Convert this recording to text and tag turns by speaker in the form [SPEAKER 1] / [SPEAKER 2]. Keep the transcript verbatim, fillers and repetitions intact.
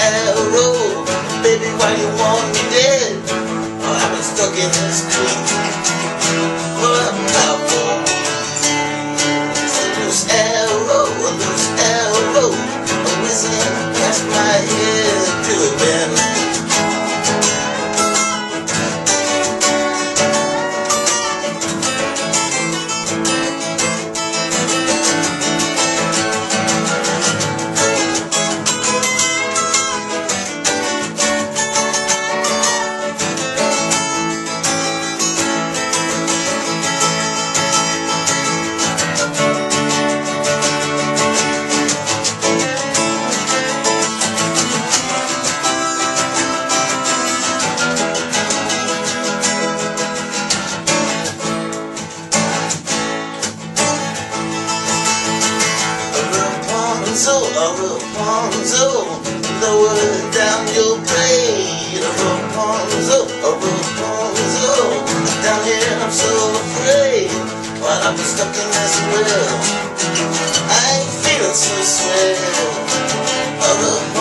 [SPEAKER 1] arrow. Baby, why you want me dead? Oh, I've been stuck in this tree for about four. It's a loose arrow, a loose arrow, a whizzing past my head to a bend. Rapunzel, lower down your blade. Rapunzel, Rapunzel, down here I'm so afraid. While I'm stuck in this well, I ain't feeling so swell. Rapunzel.